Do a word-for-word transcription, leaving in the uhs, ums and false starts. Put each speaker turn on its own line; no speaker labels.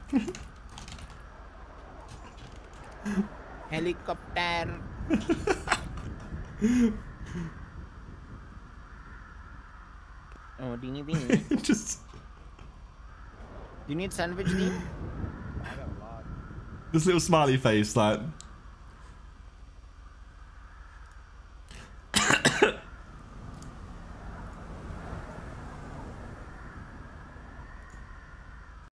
Helicopter. Oh, do you need anything?
Just.
Do you need sandwich, Dean?
This little smiley face, like.